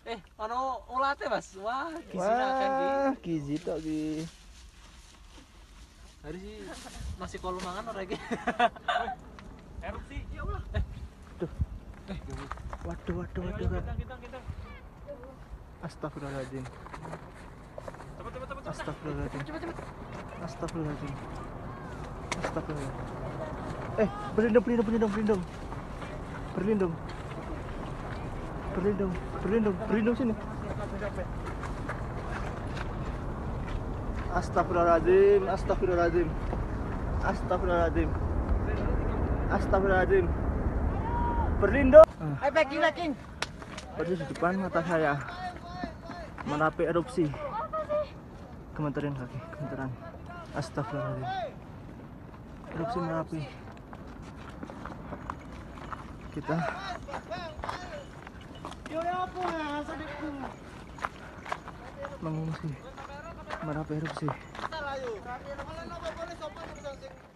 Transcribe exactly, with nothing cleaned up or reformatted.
Eh, ono ulate Mas. Wah, gizi nakan iki. Wah, gizi tok iki. Hari sih masih kalau mangan ora iki. Erupsi. Ya Allah. Eh, Duh. eh, Waduh, waduh, waduh. Astagfirullahaladzim. cepet cepet cepet. Astagfirullahaladzim. Cepet cepet. Astagfirullahaladzim. Astagfirullah. Eh, berlindung, berlindung, berlindung, berlindung. Berlindung. Berlindung, berlindung, berlindung sini. Astagfirullahaladzim, astagfirullahaladzim. Astagfirullahaladzim. Astagfirullahaladzim. Berlindung. Eh, packing packing. Persis di depan mata saya. Merapi erupsi. Gemeteran kaki, gemeteran. Astagfirullahaladzim. Erupsi Merapi. Kita mengungsi Merapi erupsi.